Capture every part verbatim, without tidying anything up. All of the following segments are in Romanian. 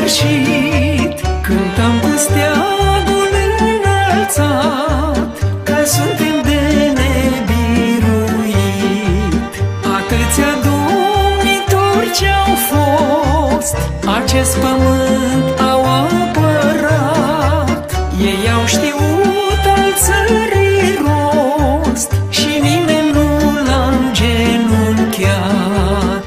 sfârșit, cântăm cu steagul înălțat, că suntem de nebiruit. Atâția domnitori ce-au fost, acest pământ au apărat. Ei au știut al țării rost și nimeni nu l-a îngenunchiat.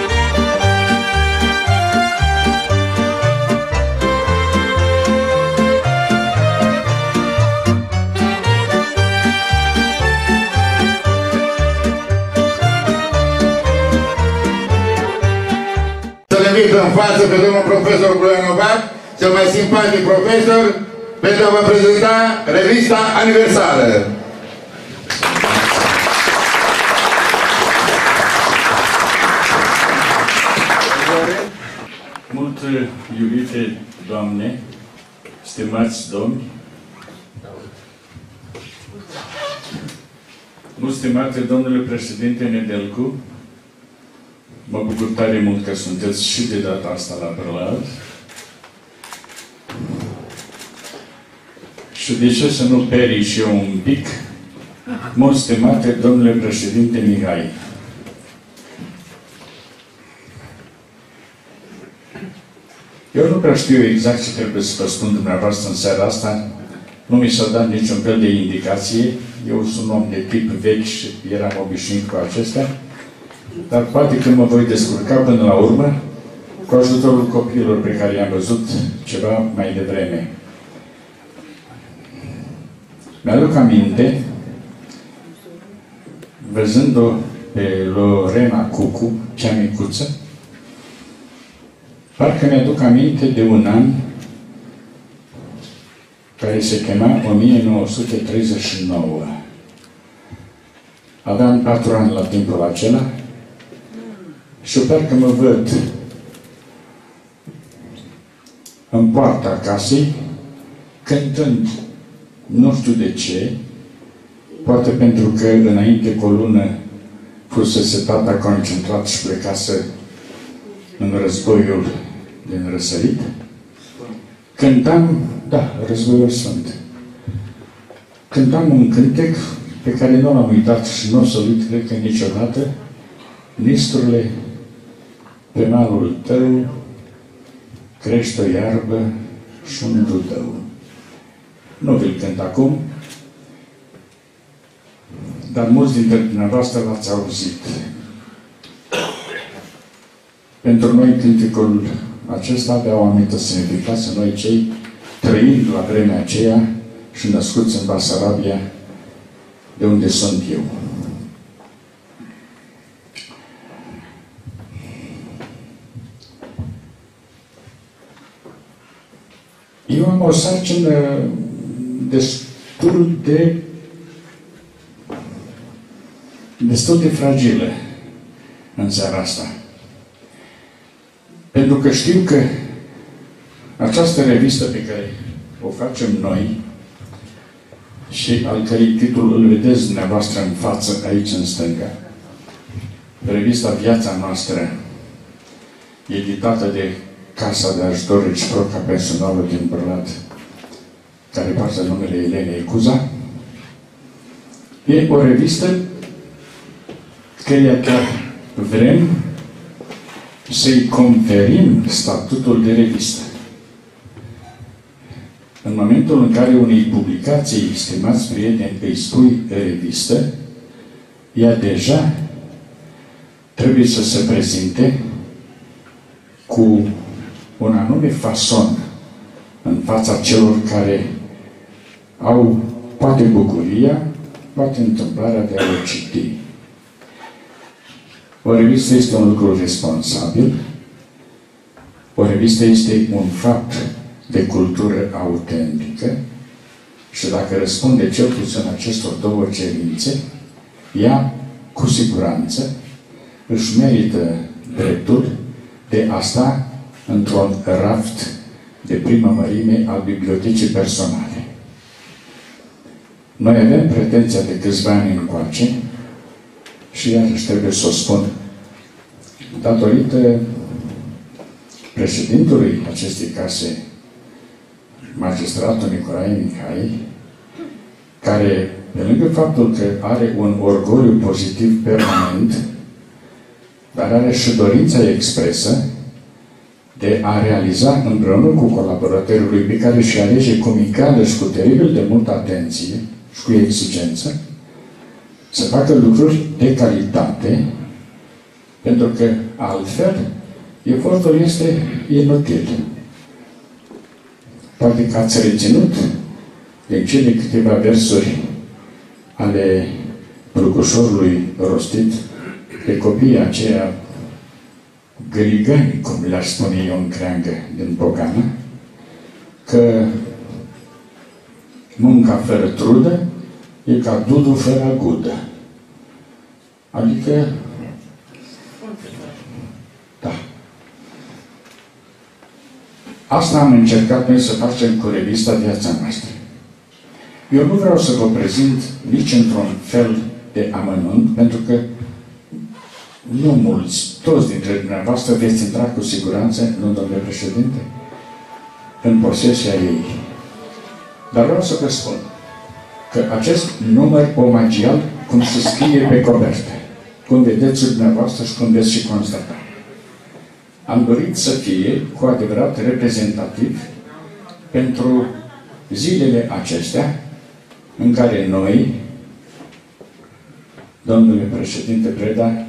Să-l invit în față pe domnul profesor Bulanovac, cel mai simpatic profesor, pentru a vă prezenta revista aniversară. Mult iubite doamne, stimați domni, mult stimate domnule președinte Nedelcu, mă bucur tare mult că sunteți și de data asta la Brălad. Și de ce să nu peri și eu un pic, mult stimate domnule președinte Mihai. Eu nu prea știu exact ce trebuie să vă spun dumneavoastră în seara asta. Nu mi s-a dat niciun fel de indicație. Eu sunt om de tip vechi și eram obișnuit cu acestea. Dar poate că mă voi descurca până la urmă cu ajutorul copiilor pe care i-am văzut ceva mai devreme. Mi-aduc aminte, văzând-o pe Lorena Cucu, cea micuță, parcă mi-aduc aminte de un an care se chema o mie nouă sute treizeci și nouă. Aveam patru ani la timpul acela și parcă mă văd în poarta casei, cântând, nu știu de ce, poate pentru că înainte cu o lună fusese tata concentrat și plecase în războiul din răsărit. Cântam, da, războiul sfânt. Cântam un cântec pe care nu l-am uitat și nu o să uit, cred că niciodată. Nistrule, pe malul tău crește o iarbă și un dudău. Nu vi-l cânt acum, dar mulți dintre dumneavoastră l-ați auzit. Pentru noi, cântecul acesta avea o anumită semnificație, noi cei trăind la vremea aceea și născuți în Basarabia, de unde sunt eu. Eu am o sarcină destul de destul de fragilă în seara asta. Pentru că știu că această revistă pe care o facem noi și al cărei titlu îl vedeți dumneavoastră în față, aici în stânga, revista Viața Noastră, editată de Casa de Ajutor Reciproc a Personalului din Brălad, care poartă numele Elenei Cuza, e o revistă căreia chiar vrem să-i conferim statutul de revistă. În momentul în care unei publicații, stimați prieteni, îi spui revistă, ea deja trebuie să se prezinte cu un anume fason în fața celor care au poate bucuria, poate întâmplarea de a o citi. O revistă este un lucru responsabil, o revistă este un fapt de cultură autentică și dacă răspunde cel puțin acestor două cerințe, ea, cu siguranță, își merită dreptul de a sta într-un raft de primă mărime al bibliotecii personale. Noi avem pretenția de câțiva ani încoace și iarăși trebuie să o spun, datorită președintelui acestei case, magistratul Nicolae Mihai, care, pe lângă faptul că are un orgoliu pozitiv permanent, dar are și dorința expresă de a realiza împreună cu colaboratorul lui, pe care își alege cu micală și cu teribil de multă atenție și cu exigență, să facă lucruri de calitate, pentru că altfel efortul este inutil. Poate că ați reținut din cele câteva versuri ale Brucușorului rostit de copiii aceia găligani, cum le-aș spune eu în creangă din Bocană, că munca fără trudă e ca dudul fără agudă. Adică, da. Asta am încercat noi să facem cu revista Viața Noastră. Eu nu vreau să vă prezint nici într-un fel de amănunt, pentru că nu mulți, toți dintre dumneavoastră veți intra cu siguranță, nu, domnule președinte, în posesia ei. Dar vreau să vă spun că acest număr omagial, cum se scrie pe copertă, cum vedeți dumneavoastră și cum veți și constata, am dorit să fie cu adevărat reprezentativ pentru zilele acestea în care noi, domnule președinte Preda,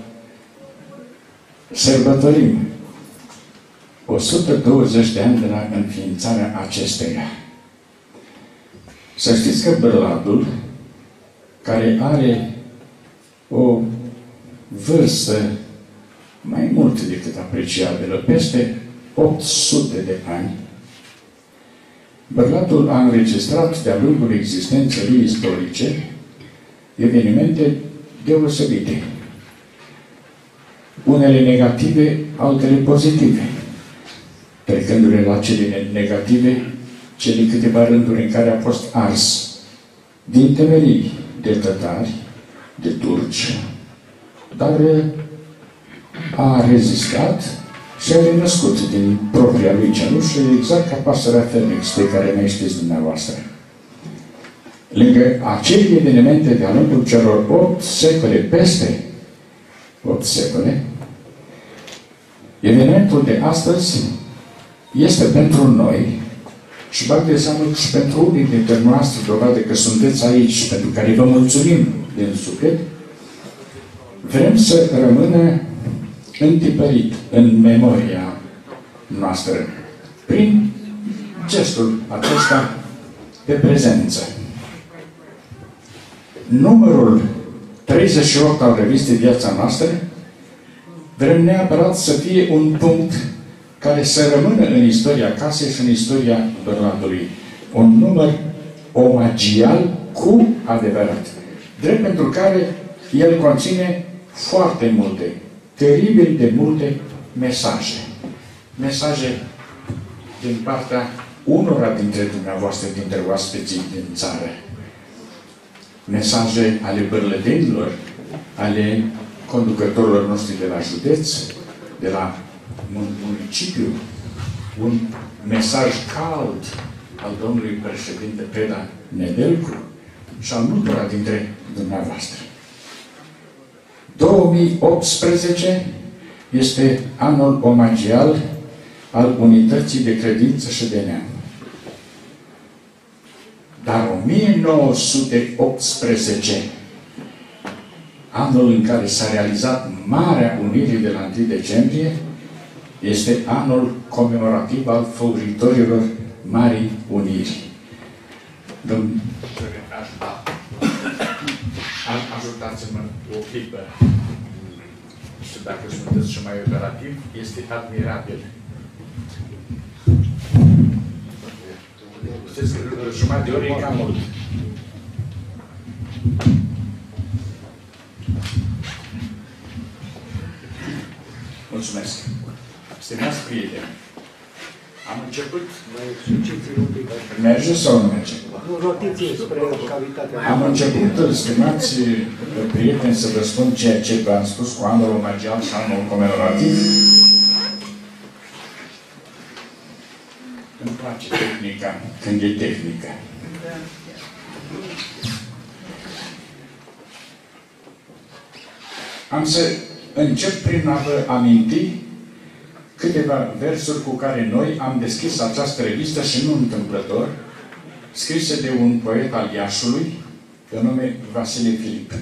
sărbătorim o sută douăzeci de ani de la înființarea acesteia. Să știți că Bărladul, care are o vârstă mai mult decât apreciabilă, peste opt sute de ani, Bărladul a înregistrat de-a lungul existenței lui istorice evenimente deosebite. Unele negative, altele pozitive. Trecându-le la cele negative, cele câteva rânduri în care a fost ars din temelii de tătari, de turci, dar a rezistat și a renăscut din propria lui cenușă, exact ca pasărea Phoenix, pe care mai știți dumneavoastră. Lângă acele evenimente de-a lungul celor opt secole, peste opt secole, evenimentul de astăzi este pentru noi, și bag de seamă și pentru unii dintre noastre, dovadă că sunteți aici, pentru care vă mulțumim din suflet, vrem să rămână întipărit în memoria noastră prin gestul acesta de prezență. Numărul treizeci și opt al revistei Viața Noastră vrem neapărat să fie un punct care să rămână în istoria casei și în istoria Bărladului. Un număr omagial cu adevărat. Drept pentru care el conține foarte multe, teribil de multe mesaje. Mesaje din partea unora dintre dumneavoastră, dintre oaspeții din țară. Mesaje ale bărlădenilor, ale conducătorilor noștri de la județ, de la municipiu, un mesaj cald al domnului președinte Preda Nedelcu și al multora dintre dumneavoastră. două mii optsprezece este anul omagial al unității de credință și de neam. Dar o mie nouă sute optsprezece, anul în care s-a realizat Marea Unire de la întâi decembrie, este anul comemorativ al făuritorilor Marii Uniri. Domnule, ajutați-mă o clipă. Și dacă sunteți și mai operativ, este admirabil. Știți că jumătate de ori e cam mult. Mulțumesc. Stimați prieteni, am început... Merge sau nu merge? Am început, stimați prieteni, să vă spun ceea ce v-am spus cu anul omagial și anul comemorativ. Îmi place tehnica când e tehnică. Am să încep prin a vă aminti câteva versuri cu care noi am deschis această revistă și nu întâmplător, scrise de un poet al Iașului, pe nume Vasile Filip.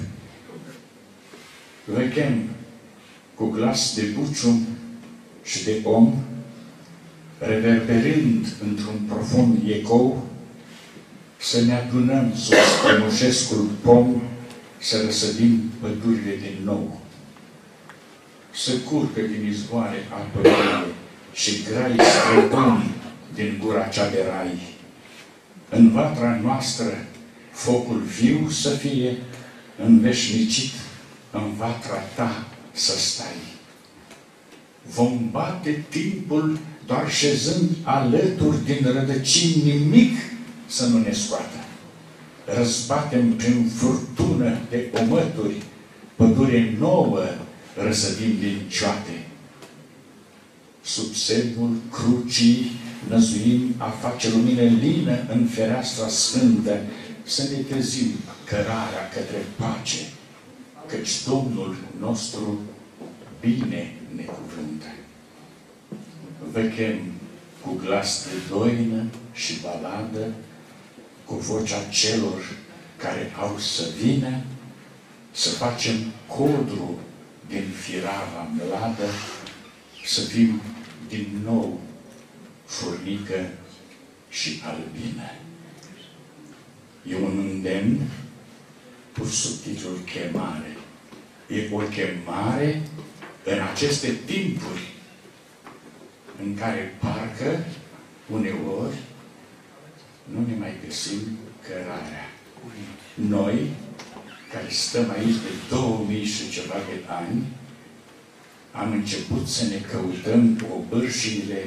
Vă chem cu glas de bucium și de om, reverberând într-un profund ecou, să ne adunăm sub strămoșescul pom, să răsădim pădurile din nou. Să curgă din izvoare apă vie și grai străbuni din gura cea de rai. În vatra noastră focul viu să fie, înveșnicit în vatra ta să stai. Vom bate timpul doar șezând alături din rădăcini, nimic să nu ne scoată. Răzbatem prin furtună de omături, pădure nouă răsădim din cioate. Sub semnul crucii năzuim a face lumină lină în fereastra sfântă, să ne trezim cărarea către pace, căci Domnul nostru bine ne cuvântă. Vă chem cu glas de doină și baladă, cu vocea celor care au să vină, să facem codru din firava mladă, să fim din nou furnică și albină. E un îndemn pus sub titlul Chemare. E o chemare în aceste timpuri în care parcă uneori nu ne mai găsim cărarea. Noi, care stăm aici de două mii și ceva de ani, am început să ne căutăm obârșiile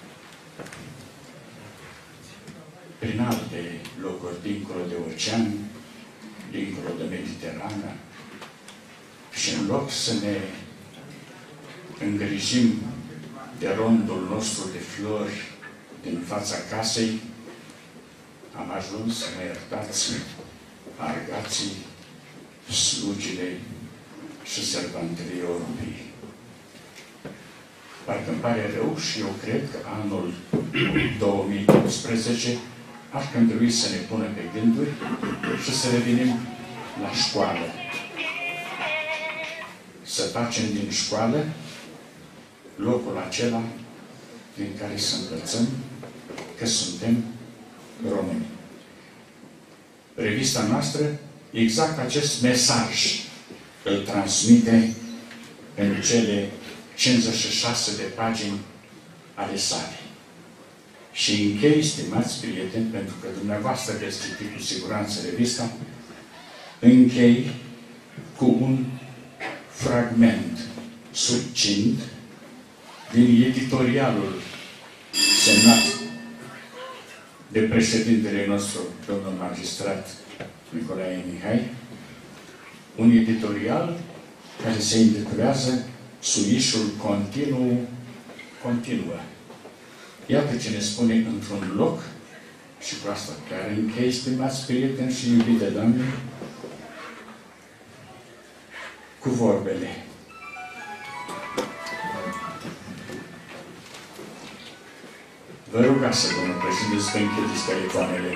prin alte locuri, dincolo de ocean, dincolo de Mediterană, și în loc să ne îngrijim de rondul nostru de flori din fața casei, am ajuns, să mă iertați, argații, slugile și servantele Europei. Parcă îmi pare rău și eu cred că anul două mii optsprezece ar trebui să ne pună pe gânduri și să revenim la școală. Să facem din școală locul acela din care să învățăm că suntem români. Revista noastră exact acest mesaj îl transmite în cele cincizeci și șase de pagini ale sale. Și închei, stimați prieteni, pentru că dumneavoastră veți citi cu siguranță revista, închei cu un fragment succint din editorialul semnat de președintele nostru, domnul magistrat Nicolae Mihai, un editorial care se intitulează Suișul continuu continuă. Iată ce ne spune într-un loc, și cu asta care închei, stimați prieteni și iubite doamne, cu vorbele. Vă rugați, domnul președinte, să închideți telefoanele.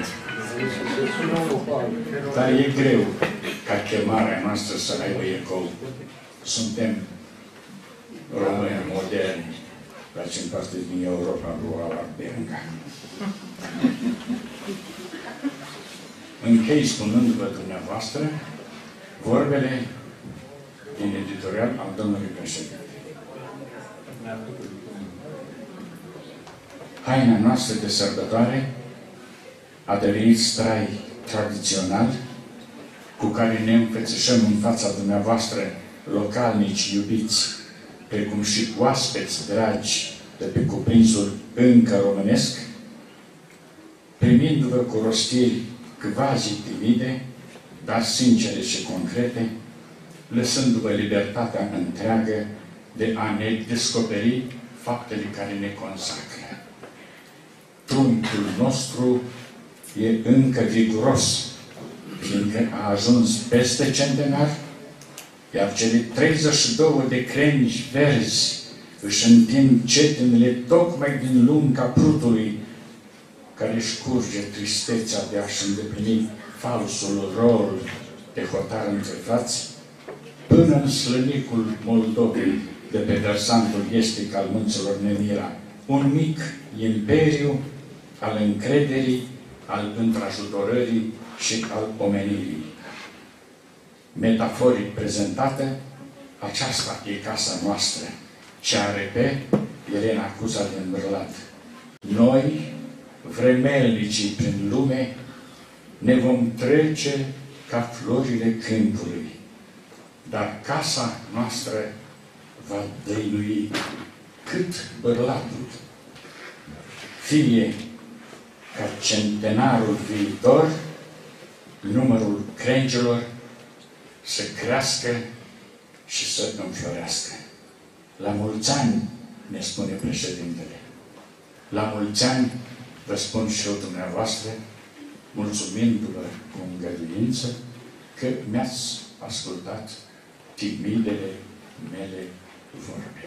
Dar e greu ca chemarea noastră să aibă ecou. Suntem români moderni, facem parte din Europa rurală belga. Închei spunându-vă dumneavoastră vorbele din editorial al domnului președinte. Haina noastră de sărbătoare a devenit strai tradițional cu care ne înfățișăm în fața dumneavoastră, localnici iubiți, precum și oaspeți dragi de pe cuprinsul încă românesc, primindu-vă cu rostiri quasi timide, dar sincere și concrete, lăsându-vă libertatea întreagă de a ne descoperi faptele care ne consacră. fruntul nostru e încă viguros, fiindcă a ajuns peste centenar, iar cele treizeci și două de crengi verzi își întind cetinile tocmai din lunga prutului, care își curge tristețea de a-și îndeplini falsul rol de hotar între frați, până în slănicul Moldovei, de pe versantul estic al munților Nemira, un mic imperiu al încrederii, al întrajutorării și al omenirii. Metaforic prezentată, aceasta e casa noastră, ce are pe Elena Cuza de Îmbrălat. Noi, vremelnicii prin lume, ne vom trece ca florile câmpului, dar casa noastră va dăinui cât bărlatul. Fie ca centenarul viitor, numărul crengilor să crească și să înflorească. La mulți ani, ne spune președintele. La mulți ani, vă spun și eu dumneavoastră, mulțumindu-vă cu îngăduință că mi-ați ascultat timidele mele vorbe.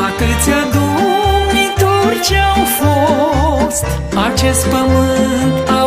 Acest pământ